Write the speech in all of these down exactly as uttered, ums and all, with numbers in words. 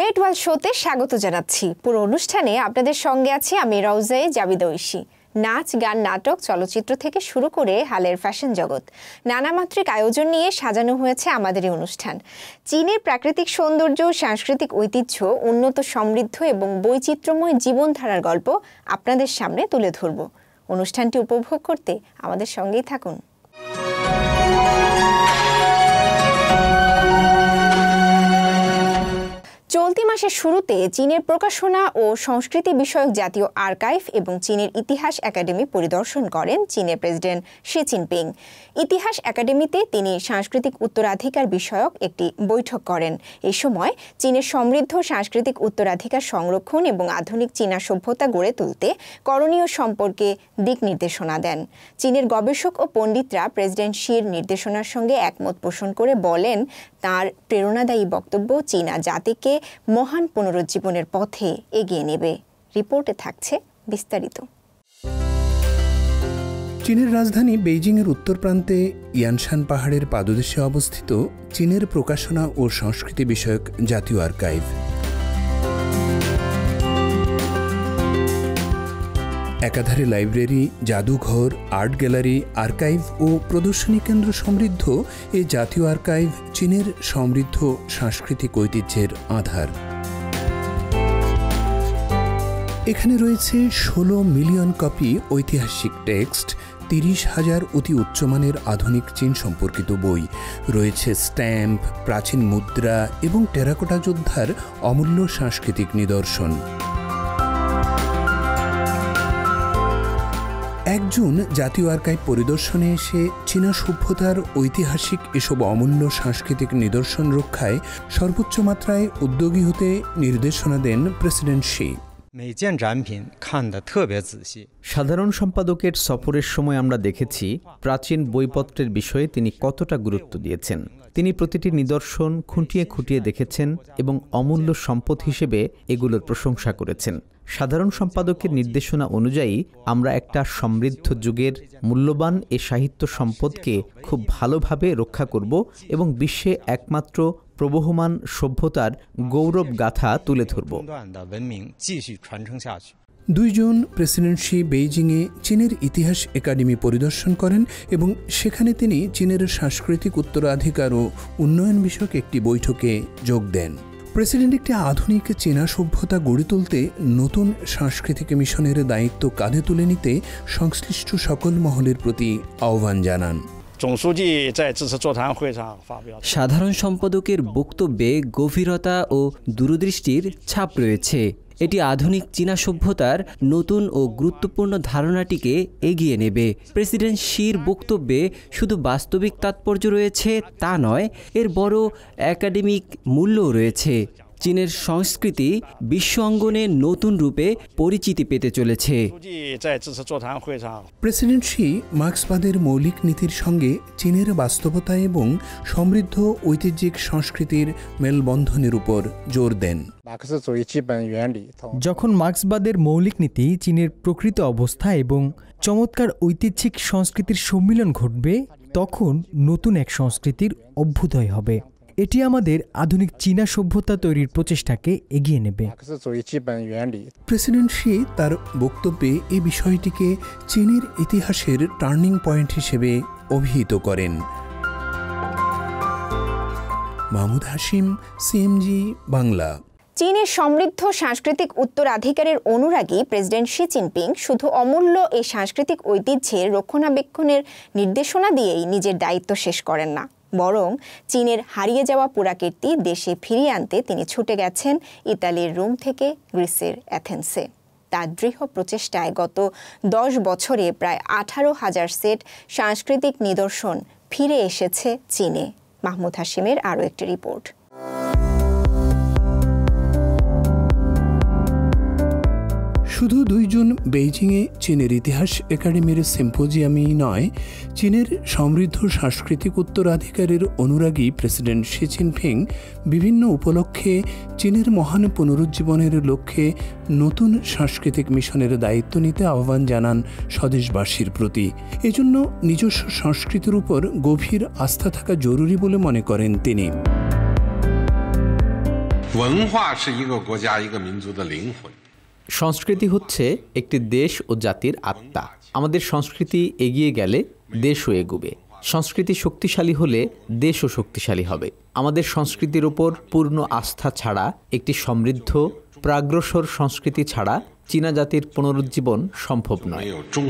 Great world শোতে স্বাগত জানাচ্ছি। পুরো অনুষ্ঠানে আপনাদের সঙ্গে আছি আমি রওজায়ে জাবিদা ঐশী। নাচ, গান, নাটক, চলচ্চিত্র থেকে শুরু করে হালের ফ্যাশন জগৎ, নানামাত্রিক আয়োজন নিয়ে সাজানো হয়েছে আমাদের এই অনুষ্ঠান। চীনের প্রাকৃতিক সৌন্দর্য, সাংস্কৃতিক ঐতিহ্য, উন্নত, সমৃদ্ধ এবং বৈচিত্র্যময় জীবনধারার গল্প আপনাদের সামনে তুলে ধরব। অনুষ্ঠানটি উপভোগ করতে আমাদের সঙ্গেই থাকুন। চলতি মাসের শুরুতে চীনের প্রকাশনা ও সংস্কৃতি বিষয়ক জাতীয় আর্কাইভ এবং চীনের ইতিহাস একাডেমি পরিদর্শন করেন চীনের প্রেসিডেন্ট শি জিনপিং। ইতিহাস একাডেমিতে তিনি সাংস্কৃতিক উত্তরাধিকার বিষয়ক একটি বৈঠক করেন। এই সময় চীনের সমৃদ্ধ সাংস্কৃতিক উত্তরাধিকার সংরক্ষণ এবং আধুনিক চীনা সভ্যতা গড়ে তুলতে করণীয় সম্পর্কে দিক নির্দেশনা দেন। চীনের গবেষক ও পণ্ডিতরা প্রেসিডেন্ট শির নির্দেশনার সঙ্গে একমত পোষণ করে বলেন, তার প্রেরণাদায়ী বক্তব্য চীনা জাতিকে মহান পুনরুজ্জীবনের পথে এগিয়ে নেবে। রিপোর্টে থাকছে বিস্তারিত। চীনের রাজধানী বেইজিংয়ের উত্তর প্রান্তে ইয়ানশান পাহাড়ের পাদদেশে অবস্থিত চীনের প্রকাশনা ও সংস্কৃতি বিষয়ক জাতীয় আর্কাইভ। একাধারে লাইব্রেরি, জাদুঘর, আর্ট গ্যালারি, আর্কাইভ ও প্রদর্শনী কেন্দ্র সমৃদ্ধ এই জাতীয় আর্কাইভ চীনের সমৃদ্ধ সাংস্কৃতিক ঐতিহ্যের আধার। এখানে রয়েছে ষোলো মিলিয়ন কপি ঐতিহাসিক টেক্সট, তিরিশ হাজার অতি উচ্চমানের আধুনিক চীন সম্পর্কিত বই, রয়েছে স্ট্যাম্প, প্রাচীন মুদ্রা এবং টেরাকোটা যোদ্ধার অমূল্য সাংস্কৃতিক নিদর্শন। একজন জাতীয় আর্কাইভ পরিদর্শনে এসে চীনা সভ্যতার ঐতিহাসিক এসব অমূল্য সাংস্কৃতিক নিদর্শন রক্ষায় সর্বোচ্চ মাত্রায় উদ্যোগী হতে নির্দেশনা দেন প্রেসিডেন্ট শি। সাধারণ সম্পাদকের সফরের সময় আমরা দেখেছি প্রাচীন বইপত্রের বিষয়ে তিনি কতটা গুরুত্ব দিয়েছেন। তিনি প্রতিটি নিদর্শন খুঁটিয়ে খুঁটিয়ে দেখেছেন এবং অমূল্য সম্পদ হিসেবে এগুলোর প্রশংসা করেছেন। সাধারণ সম্পাদকের নির্দেশনা অনুযায়ী আমরা একটা সমৃদ্ধ যুগের মূল্যবান এ সাহিত্য সম্পদকে খুব ভালোভাবে রক্ষা করব এবং বিশ্বে একমাত্র প্রবহমান সভ্যতার গৌরব গাথা তুলে ধরব। দুইজন প্রেসিডেন্ট শি বেইজিংয়ে চীনের ইতিহাস একাডেমি পরিদর্শন করেন এবং সেখানে তিনি চীনের সাংস্কৃতিক উত্তরাধিকার ও উন্নয়ন বিষয়ক একটি বৈঠকে যোগ দেন। প্রেসিডেন্ট একটি আধুনিক চীনা সভ্যতা গড়ে তুলতে নতুন সাংস্কৃতিক মিশনের দায়িত্ব কাঁধে তুলে নিতে সংশ্লিষ্ট সকল মহলের প্রতি আহ্বান জানান। সাধারণ সম্পাদকের বক্তব্যে গভীরতা ও দূরদৃষ্টির ছাপ রয়েছে। এটি আধুনিক চীনা সভ্যতার নতুন ও গুরুত্বপূর্ণ ধারণাটিকে এগিয়ে নেবে। প্রেসিডেন্ট শির বক্তব্যে শুধু বাস্তবিক তাৎপর্য রয়েছে তা নয়, এর বড় একাডেমিক মূল্যও রয়েছে। চীনের সংস্কৃতি বিশ্ব অঙ্গনে নতুন রূপে পরিচিতি পেতে চলেছে। প্রেসিডেন্ট শি মার্ক্সবাদের মৌলিক নীতির সঙ্গে চীনের বাস্তবতা এবং সমৃদ্ধ ঐতিহ্যিক সংস্কৃতির মেলবন্ধনের উপর জোর দেন। যখন মার্ক্সবাদের মৌলিক নীতি চীনের প্রকৃত অবস্থা এবং চমৎকার ঐতিহ্যিক সংস্কৃতির সম্মিলন ঘটবে, তখন নতুন এক সংস্কৃতির অভ্যুদয় হবে। এটি আমাদের আধুনিক চীনা সভ্যতা তৈরির প্রচেষ্টাকে এগিয়ে নেবে। প্রেসিডেন্ট শি তার বক্তব্যে এই বিষয়টিকে চীনের ইতিহাসের টার্নিং পয়েন্ট হিসেবে অভিহিত করেন। মাহমুদ হাশিম, সিএমজি বাংলা। চীনের সমৃদ্ধ সাংস্কৃতিক উত্তরাধিকারের অনুরাগী প্রেসিডেন্ট শি জিনপিং শুধু অমূল্য এই সাংস্কৃতিক ঐতিহ্যের রক্ষণাবেক্ষণের নির্দেশনা দিয়েই নিজের দায়িত্ব শেষ করেন না, বরং চীনের হারিয়ে যাওয়া পুরাকীর্তি দেশে ফিরিয়ে আনতে তিনি ছুটে গেছেন ইতালির রোম থেকে গ্রিসের অ্যাথেন্সে। তার দৃঢ় প্রচেষ্টায় গত দশ বছরে প্রায় আঠারো হাজার সেট সাংস্কৃতিক নিদর্শন ফিরে এসেছে চীনে। মাহমুদ হাশিমের আরও একটি রিপোর্ট। শুধু দুইজন বেইজিংয়ে চীনের ইতিহাস একাডেমির সিম্পোজিয়ামই নয়, চীনের সমৃদ্ধ সাংস্কৃতিক উত্তরাধিকারের অনুরাগী প্রেসিডেন্ট শি জিনপিং বিভিন্ন উপলক্ষে চীনের মহান পুনরুজ্জীবনের লক্ষ্যে নতুন সাংস্কৃতিক মিশনের দায়িত্ব নিতে আহ্বান জানান স্বদেশবাসীর প্রতি। এজন্য নিজস্ব সংস্কৃতির উপর গভীর আস্থা থাকা জরুরি বলে মনে করেন তিনি। 文化是一个国家一个民族的灵魂。 সংস্কৃতি হচ্ছে একটি দেশ ও জাতির আত্মা। আমাদের সংস্কৃতি এগিয়ে গেলে দেশও এগোবে। সংস্কৃতি শক্তিশালী হলে দেশও শক্তিশালী হবে। আমাদের সংস্কৃতির ওপর পূর্ণ আস্থা ছাড়া, একটি সমৃদ্ধ প্রাগ্রসর সংস্কৃতি ছাড়া চীনা জাতির পুনরুজ্জীবন সম্ভব নয়।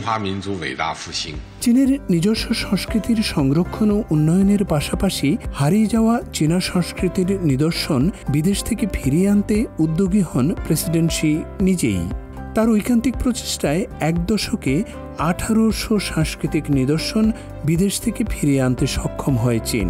চীনের নিজস্ব সংস্কৃতির সংরক্ষণ ও উন্নয়নের পাশাপাশি হারিয়ে যাওয়া চীনা সংস্কৃতির নিদর্শন বিদেশ থেকে ফিরিয়ে আনতে উদ্যোগী হন প্রেসিডেন্ট শি নিজেই। তার ঐকান্তিক প্রচেষ্টায় এক দশকে আঠারোশো সাংস্কৃতিক নিদর্শন বিদেশ থেকে ফিরিয়ে আনতে সক্ষম হয় চীন।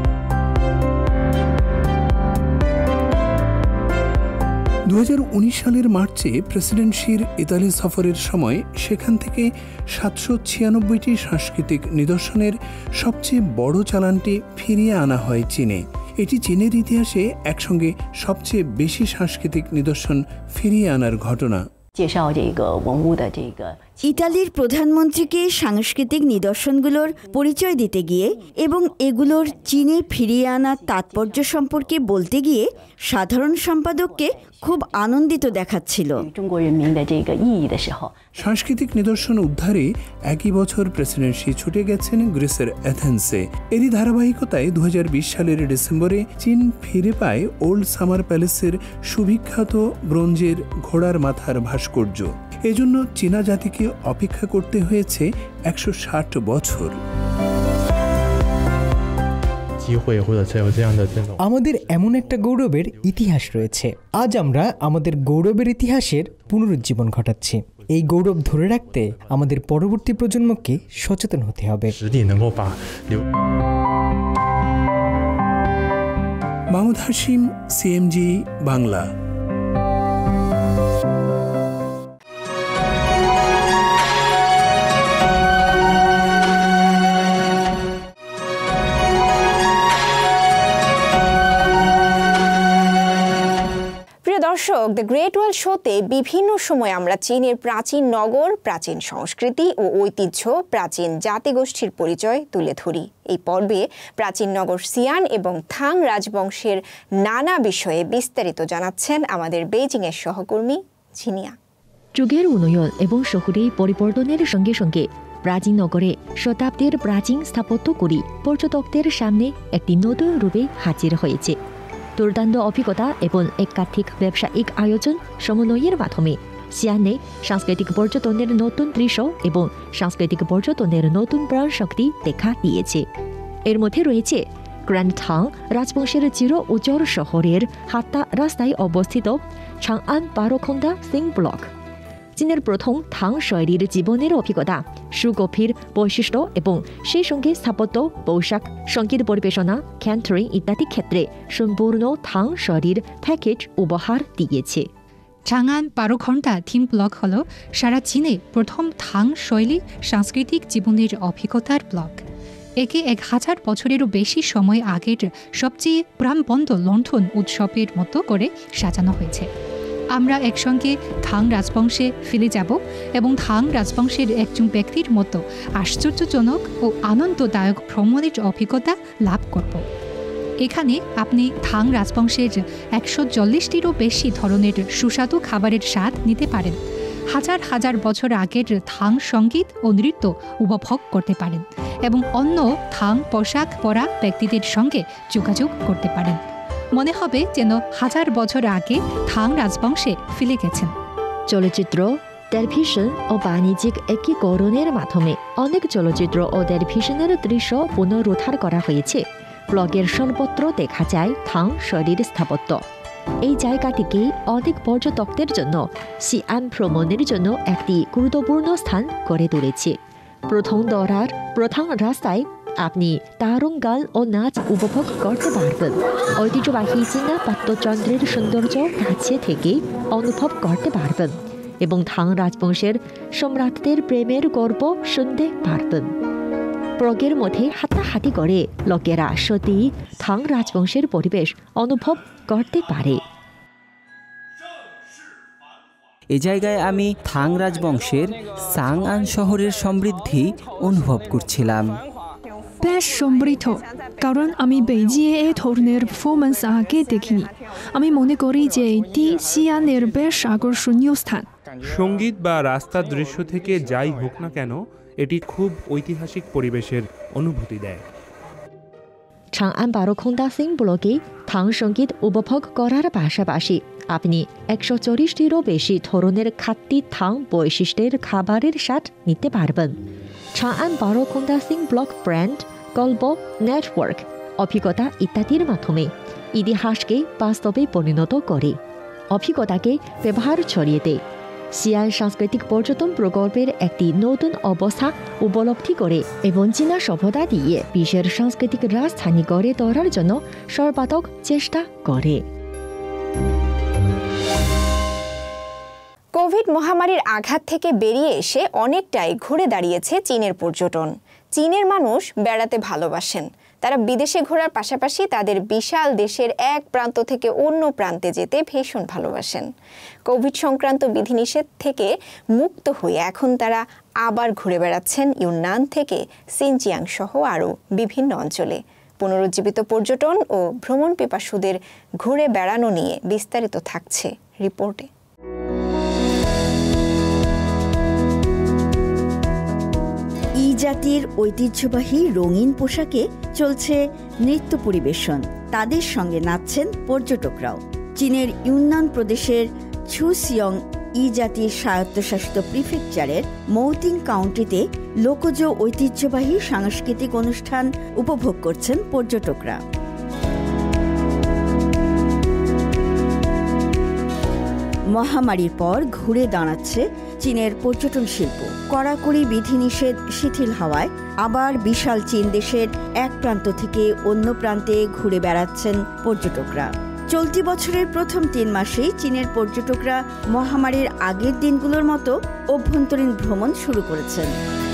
দু হাজার উনিশ সালের মার্চে প্রেসিডেন্ট শির ইতালি সফরের সময় সেখান থেকে সাতশো ছিয়ানব্বইটি সাংস্কৃতিক নিদর্শনের সবচেয়ে বড় চালানটি ফিরিয়ে আনা হয় চীনে। এটি চীনের ইতিহাসে একসঙ্গে সবচেয়ে বেশি সাংস্কৃতিক নিদর্শন ফিরিয়ে আনার ঘটনা। ইতালির প্রধানমন্ত্রীকে সাংস্কৃতিক নিদর্শনগুলোর পরিচয় দিতে গিয়ে এবং এগুলোর চীনে ফিরিয়ে আনার তাৎপর্য সম্পর্কে বলতে গিয়ে সাধারণ সম্পাদককে খুব আনন্দিত দেখাচ্ছিল। সাংস্কৃতিক নিদর্শন উদ্ধারে একই বছর প্রেসিডেন্ট শি ছুটে গেছেন গ্রিসের অ্যাথেন্সে। এরই ধারাবাহিকতায় দু হাজার বিশ সালের ডিসেম্বরে চীন ফিরে পায় ওল্ড সামার প্যালেসের সুবিখ্যাত ব্রোঞ্জের ঘোড়ার মাথার ভাস্কর্য। এজন্য চীনা জাতিকে অপেক্ষা করতে হয়েছে একশো ষাট বছর। আমাদের এমন একটা গৌরবের ইতিহাস রয়েছে। আজ আমরা আমাদের গৌরবের ইতিহাসের পুনরুজ্জীবন ঘটাচ্ছি। এই গৌরব ধরে রাখতে আমাদের পরবর্তী প্রজন্মকে সচেতন হতে হবে। মাহমুদ হাশিম, সিএমজি বাংলা। দর্শক, দ্য গ্রেট ওয়াল শোতে বিভিন্ন সময় আমরা চীনের প্রাচীন নগর, প্রাচীন সংস্কৃতি ও ঐতিহ্য, প্রাচীন জাতিগোষ্ঠীর পরিচয় তুলে ধরি। এই পর্বে প্রাচীন নগর সিয়ান এবং থাং রাজবংশের নানা বিষয়ে বিস্তারিত জানাচ্ছেন আমাদের বেইজিংয়ের সহকর্মী ঝিনিয়া। যুগের উন্নয়ন এবং শহুরে পরিবর্তনের সঙ্গে সঙ্গে প্রাচীন নগরে শতাব্দীর প্রাচীন স্থাপত্যগুলি পর্যটকদের সামনে একটি নতুন রূপে হাজির হয়েছে। দুর্দান্ত অভিজ্ঞতা এবং একাধিক ব্যবসায়িক আয়োজন সমন্বয়ের মাধ্যমে সিয়ানে সাংস্কৃতিক পর্যটনের নতুন দৃশ্য এবং সাংস্কৃতিক পর্যটনের নতুন প্রাণশক্তি দেখা দিয়েছে। এর মধ্যে রয়েছে গ্র্যান্ড থাং রাজবংশের চির উজ্জ্বল শহরের হাত্তা রাস্তায় অবস্থিত চাংআন পারোখোন্দা সিং ব্লক। চীনের প্রথম থাং শৈলীর জীবনের অভিজ্ঞতা, সুগভীর বৈশিষ্ট্য এবং সেই সঙ্গে স্থাপত্য, পোশাক, সঙ্গীত পরিবেশনা, ক্যান্টারিং ইত্যাদি ক্ষেত্রে সম্পূর্ণ থাং শৈলীর প্যাকেজ উপহার দিয়েছে। চাংআন পারোখোন্দা থিম ব্লক হল সারা চীনে প্রথম থাং শৈলী সাংস্কৃতিক জীবনের অভিজ্ঞতার ব্লক। একে এক হাজার বছরেরও বেশি সময় আগের সবচেয়ে প্রাণবন্ত লণ্ঠন উৎসবের মতো করে সাজানো হয়েছে। আমরা একসঙ্গে থাং রাজবংশে ফিরে যাব এবং থাং রাজবংশের একজন ব্যক্তির মতো আশ্চর্যজনক ও আনন্দদায়ক ভ্রমণের অভিজ্ঞতা লাভ করব। এখানে আপনি থাং রাজবংশের একশো চল্লিশটিরও বেশি ধরনের সুস্বাদু খাবারের স্বাদ নিতে পারেন। হাজার হাজার বছর আগের থাং সঙ্গীত ও নৃত্য উপভোগ করতে পারেন এবং অন্য থাং পোশাক পরা ব্যক্তিদের সঙ্গে যোগাযোগ করতে পারেন। মনে হবে যেন হাজার বছর আগে থাং রাজবংশে ফিরে গেছেন। চলচ্চিত্র, টেলিভিশন ও বাণিজ্যিক একীকরণের মাধ্যমে অনেক চলচ্চিত্র ও টেলিভিশনের দৃশ্য পুনরুদ্ধার করা হয়েছে। ব্লগের সর্বত্র দেখা যায় থাং শৈলীর স্থাপত্য। এই জায়গাটিকে অনেক পর্যটকদের জন্য সিয়ান ভ্রমণের জন্য একটি গুরুত্বপূর্ণ স্থান করে তুলেছে। প্রথম দরার প্রধান রাস্তায় আপনি তারঙ্গাল ও নাচ উপভোগ করতে পারবেন। ঐতিহ্যবাহী চীনা বাদ্যযন্ত্রের সৌন্দর্য কাছে থেকে অনুভব করতে পারবেন এবং থাং রাজবংশের সম্রাটদের প্রেমের গর্ব শুনতে পারবেন। প্রগের মধ্যে হাঁটাহাঁটি করে লোকেরা সত্যি থাং রাজবংশের পরিবেশ অনুভব করতে পারে। এ জায়গায় আমি থাং রাজবংশের চাংআন শহরের সমৃদ্ধি অনুভব করছিলাম। বেশ সমৃদ্ধ, কারণ আমি বেইজিংয়ে এই ধরনের পারফরমেন্স আগে দেখিনি। আমি মনে করি যে এটি সিয়ানের বেশ আকর্ষণীয় স্থান। সঙ্গীত বা রাস্তার দৃশ্য থেকে যাই হোক না কেন, এটি খুব ঐতিহাসিক পরিবেশের অনুভূতি দেয়। চাংআন বারোখোন্দা সিং ব্লকে থাং সঙ্গীত উপভোগ করার পাশাপাশি আপনি একশো চল্লিশটিরও বেশি ধরনের খাদ্যি থাং বৈশিষ্ট্যের খাবারের স্বাদ নিতে পারবেন। চাংআন বারোখোন্দা সিং ব্লক ব্র্যান্ড, গল্প, নেটওয়ার্ক, অভিজ্ঞতা ইত্যাদির মাধ্যমে ইতিহাসকে বাস্তবে পরিণত করে, অভিজ্ঞতাকে ব্যবহার ছড়িয়ে দেয়। সিয়ান সাংস্কৃতিক পর্যটন প্রকল্পের একটি নতুন অবস্থা উপলব্ধি করে এবং চীনা সভ্যতা দিয়ে বিশ্বের সাংস্কৃতিক রাজধানী গড়ে তোলার জন্য সর্বাত্মক চেষ্টা করে। কোভিড মহামারীর আঘাত থেকে বেরিয়ে এসে অনেকটাই ঘুরে দাঁড়িয়েছে চীনের পর্যটন। চীনের মানুষ বেড়াতে ভালোবাসেন। তারা বিদেশে ঘোরার পাশাপাশি তাদের বিশাল দেশের এক প্রান্ত থেকে অন্য প্রান্তে যেতে ভীষণ ভালোবাসেন। কোভিড সংক্রান্ত বিধিনিষেধ থেকে মুক্ত হয়ে এখন তারা আবার ঘুরে বেড়াচ্ছেন ইউনান থেকে সিনজিয়াং সহ আরও বিভিন্ন অঞ্চলে। পুনরুজ্জীবিত পর্যটন ও ভ্রমণ পিপাসুদের ঘুরে বেড়ানো নিয়ে বিস্তারিত থাকছে রিপোর্টে। ই জাতির ঐতিহ্যবাহী রঙিন পোশাকে চলছে নৃত্য পরিবেশন। তাদের সঙ্গে নাচছেন পর্যটকরাও। চীনের ইউনান প্রদেশের ছুসিয়ং ই জাতির স্বায়ত্তশাসিত প্রিফেকচারের মৌতিং কাউন্টিতে লোকজ ঐতিহ্যবাহী সাংস্কৃতিক অনুষ্ঠান উপভোগ করছেন পর্যটকরা। মহামারীর পর ঘুরে দাঁড়াচ্ছে চীনের পর্যটন শিল্প। কড়াকড়ি বিধিনিষেধ শিথিল হওয়ায় আবার বিশাল চীন দেশের এক প্রান্ত থেকে অন্য প্রান্তে ঘুরে বেড়াচ্ছেন পর্যটকরা। চলতি বছরের প্রথম তিন মাসেই চীনের পর্যটকরা মহামারীর আগের দিনগুলোর মতো অভ্যন্তরীণ ভ্রমণ শুরু করেছেন।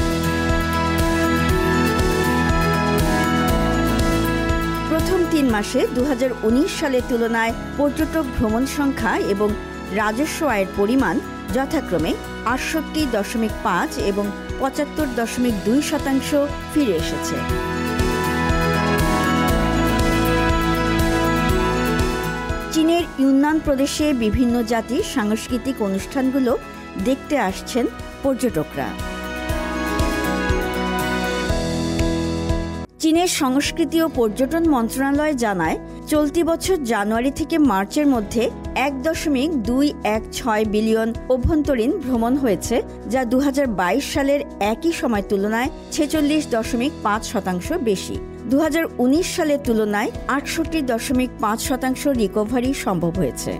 প্রথম তিন মাসে দু হাজার উনিশ সালের তুলনায় পর্যটক ভ্রমণ সংখ্যা এবং রাজস্ব আয়ের পরিমাণ যথাক্রমে আটষট্টি দশমিক পাঁচ এবং পঁচাত্তর দশমিক দুই শতাংশ ফিরে এসেছে। চীনের ইউনান প্রদেশে বিভিন্ন জাতির সাংস্কৃতিক অনুষ্ঠানগুলো দেখতে আসছেন পর্যটকরা। চীনের সংস্কৃতি ও পর্যটন মন্ত্রণালয় জানায়, চলতি বছর জানুয়ারি থেকে মার্চের মধ্যে এক দশমিক দুই এক ছয় বিলিয়ন অভ্যন্তরীণ ভ্রমণ হয়েছে, যা দু হাজার বাইশ সালের একই সময় তুলনায় ছেচল্লিশ দশমিক পাঁচ শতাংশ বেশি। দু হাজার উনিশ সালের তুলনায় আটষট্টি দশমিক পাঁচ শতাংশ রিকভারি সম্ভব হয়েছে।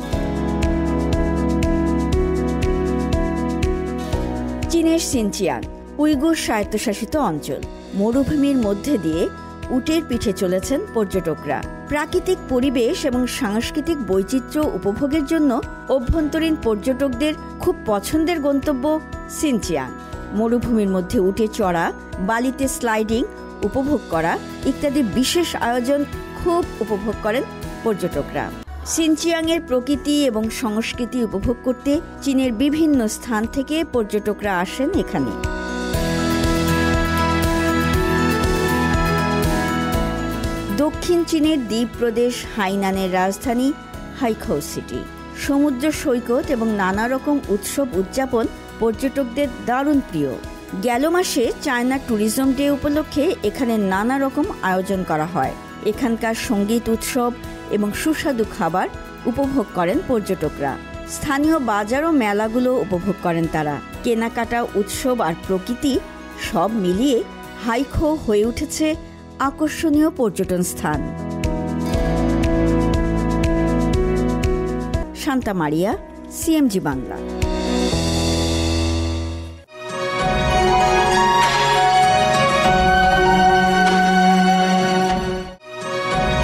চীনের সিনজিয়াং উইগুর স্বায়ত্তশাসিত অঞ্চল। মরুভূমির মধ্যে দিয়ে উটের পিঠে চলেছেন পর্যটকরা। প্রাকৃতিক পরিবেশ এবং সাংস্কৃতিক বৈচিত্র্য উপভোগের জন্য অভ্যন্তরীণ পর্যটকদের খুব পছন্দের গন্তব্য সিনজিয়াং। মরুভূমির মধ্যে উটে চড়া, বালিতে স্লাইডিং উপভোগ করা ইত্যাদি বিশেষ আয়োজন খুব উপভোগ করেন পর্যটকরা। সিনজিয়াংয়ের প্রকৃতি এবং সংস্কৃতি উপভোগ করতে চীনের বিভিন্ন স্থান থেকে পর্যটকরা আসেন এখানে। দক্ষিণ চীনের দ্বীপ প্রদেশ হাইনানের রাজধানী হাইখৌ সিটি। সমুদ্র সৈকত এবং নানা রকম উৎসব উদযাপন পর্যটকদের দারুণ প্রিয়। গেল মাসে চায়না ট্যুরিজম ডে উপলক্ষে এখানে নানা রকম আয়োজন করা হয়। এখানকার সঙ্গীত উৎসব এবং সুস্বাদু খাবার উপভোগ করেন পর্যটকরা। স্থানীয় বাজার ও মেলাগুলো উপভোগ করেন তারা। কেনাকাটা, উৎসব আর প্রকৃতি সব মিলিয়ে হাইখৌ হয়ে উঠেছে আকর্ষণীয় পর্যটন স্থান। শান্তা মারিয়া, সিএমজি বাংলা।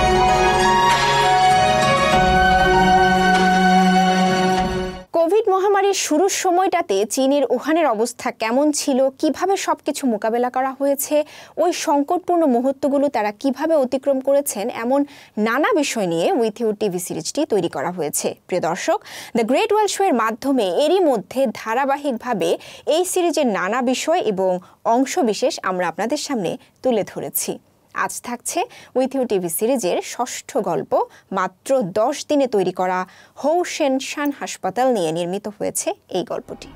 কোভিড মহামারী মহামারীর শুরুর সময়টাতে চীনের উহানের অবস্থা কেমন ছিল, কিভাবে সবকিছু মোকাবেলা করা হয়েছে, ওই সংকটপূর্ণ মুহূর্তগুলো তারা কিভাবে অতিক্রম করেছেন, এমন নানা বিষয় নিয়ে উইথ ইউ টিভি সিরিজটি তৈরি করা হয়েছে। প্রিয় দর্শক, দ্য গ্রেট ওয়াল শো এর মাধ্যমে এরই মধ্যে ধারাবাহিকভাবে এই সিরিজের নানা বিষয় এবং অংশবিশেষ আমরা আপনাদের সামনে তুলে ধরেছি। আজ থাকছে উইথ ইউ টিভি সিরিজের ষষ্ঠ গল্প। মাত্র দশ দিনে তৈরি করা হৌ-সেন-শান হাসপাতাল নিয়ে নির্মিত হয়েছে এই গল্পটি।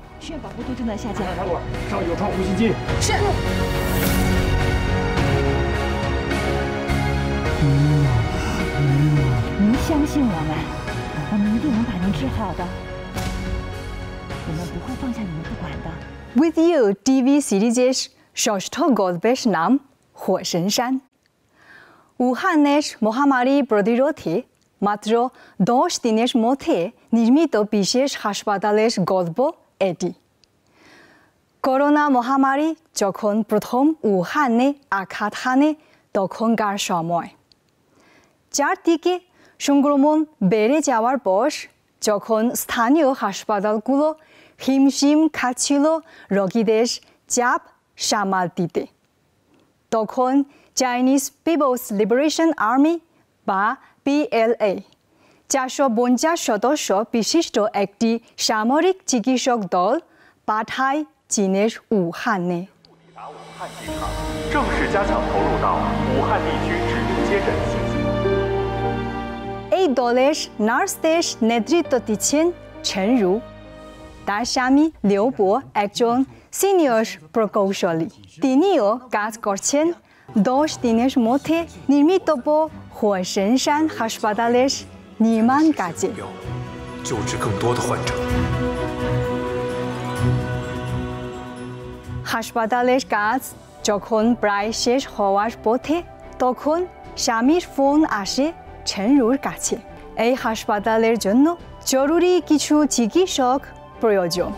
উইথ ইউ টিভি সিরিজের ষষ্ঠ গল্পের নাম হৌ-সেন-শান। উহানের মহামারী প্রতিরোধে মাত্র দশ দিনের মধ্যে নির্মিত বিশেষ হাসপাতালের গল্প এটি। করোনা মহামারী যখন প্রথম উহানে আঘাত হানে তখনকার সময়, চারদিকে সংক্রমণ বেড়ে যাওয়ার পর যখন স্থানীয় হাসপাতালগুলো হিমশিম খাচ্ছিল রোগীদের চাপ সামাল দিতে, তখন চাইনিজ পিপলস লিবারেশন আর্মি বা পি এল এ চারশো পঞ্চাশ সদস্য বিশিষ্ট একটি সামরিক চিকিৎসক দল পাঠায় চীনের উহানে। এই দলের নার্সদের নেতৃত্ব দিচ্ছেন ছেন রু। তার স্বামী লিউবো একজন সিনিয়র প্রকৌশলী। তিনিও কাজ করছেন দশ দিনের মধ্যে নির্মিতব্য হৌ-সেন-শান হাসপাতালের নির্মাণ কাজে। হাসপাতালের কাজ যখন প্রায় শেষ হওয়ার পথে, তখন স্বামীর ফোন আসে ছেন রুর কাছে। এই হাসপাতালের জন্য জরুরি কিছু চিকিৎসক প্রয়োজন।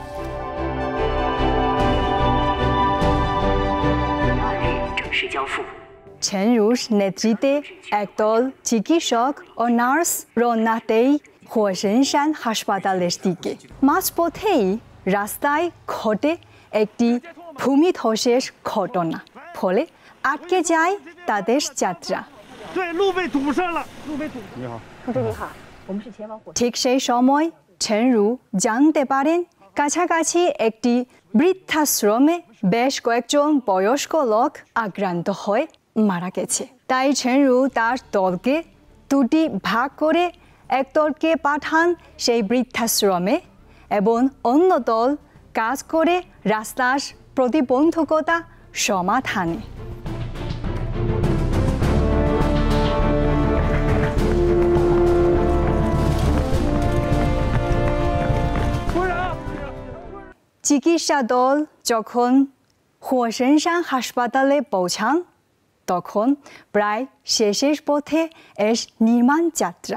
ছেন রুর নেতৃত্বে একদল চিকিৎসক ও নার্স রওনা দেয় হৌ-সেন-শান হাসপাতালের দিকে। মাঝপথেই রাস্তায় ঘটে একটি ভূমিধসের ঘটনা, ফলে আটকে যায় তাদের যাত্রা। ঠিক সেই সময় ছেন রু জানতে পারেন কাছাকাছি একটি বৃদ্ধাশ্রমে বেশ কয়েকজন বয়স্ক লোক আক্রান্ত হয়ে মারা গেছে। তাই ছেন রু তার দলকে দুটি ভাগ করে এক দলকে পাঠান সেই বৃদ্ধাশ্রমে এবং অন্য দল কাজ করে রাস্তার প্রতিবন্ধকতা সমাধানে। চিকিৎসা দল যখন হৌ-সেন-শান হাসপাতালে পৌঁছান, তখন প্রায় শেষের পথে এর নির্মাণ যাত্রা।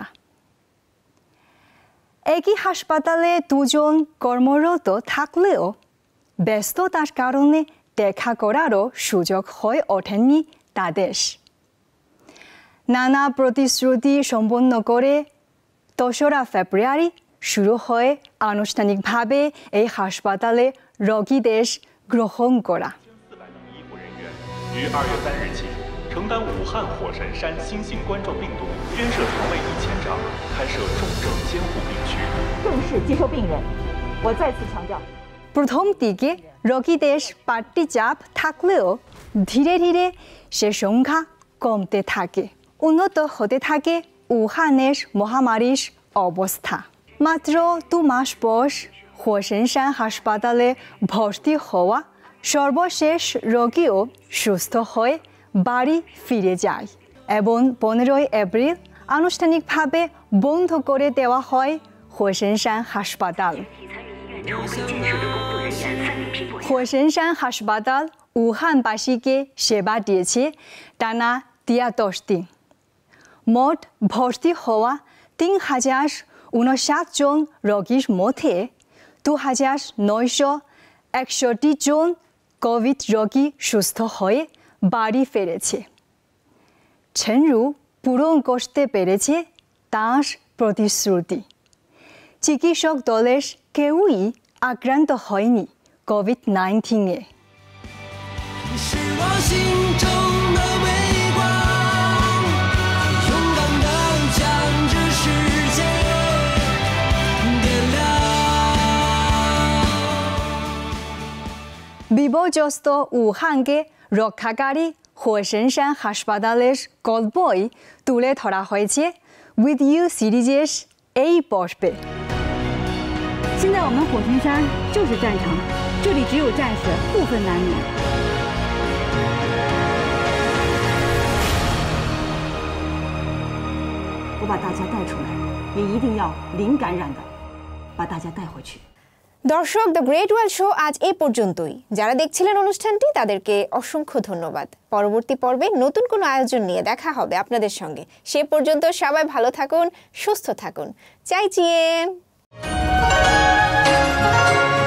একই হাসপাতালে দুজন কর্মরত থাকলেও ব্যস্ততার কারণে দেখা করারও সুযোগ হয়ে ওঠেনি তাদের। নানা প্রতিশ্রুতি সম্পন্ন করে দোসরা ফেব্রুয়ারি শুরু হয়ে আনুষ্ঠানিকভাবে এই হাসপাতালে রোগীদের গ্রহণ করা। প্রথম দিকে রোগীদের বাড়তি চাপ থাকলেও ধীরে ধীরে সে সংখ্যা কমতে থাকে। উন্নত হতে থাকে উহানের মহামারীর অবস্থা। মাত্র দু মাস পর হৌ-সেন-শান হাসপাতালে ভর্তি হওয়া সর্বশেষ রোগীও সুস্থ হয়ে বাড়ি ফিরে যায় এবং পনেরোই এপ্রিল আনুষ্ঠানিকভাবে বন্ধ করে দেওয়া হয় হৌ-সেন-শান হাসপাতাল। হৌ-সেন-শান হাসপাতাল উহানবাসীকে সেবা দিয়েছে টানা তিয়াত্তর দিন। মোট ভর্তি হওয়া তিন হাজার উনষাট জন রোগীর মধ্যে দু হাজার নয়শো একষট্টি জন কোভিড রোগী সুস্থ হয়ে বাড়ি ফিরেছে। ছেন রু পূরণ করতে পেরেছে তাঁর প্রতিশ্রুতি। চিকিৎসক দলের কেউই আক্রান্ত হয়নি কোভিড নাইন্টিনে। বিপর্যস্ত উহানকে রক্ষাকারী হোসেনশান হাসপাতালের গল্পই তুলে ধরা হয়েছে উইথ ইউ সিরিজের এই পর্বে। 现在我们火神山就是战场，这里只有战死，不分男女。我把大家带出来，也一定要零感染的把大家带回去。 দর্শক, দ্য গ্রেট ওয়াল শো আজ এই পর্যন্তই। যারা দেখছিলেন অনুষ্ঠানটি তাদেরকে অসংখ্য ধন্যবাদ। পরবর্তী পর্বে নতুন কোনো আয়োজন নিয়ে দেখা হবে আপনাদের সঙ্গে। সে পর্যন্ত সবাই ভালো থাকুন, সুস্থ থাকুন। চাই চিয়েন।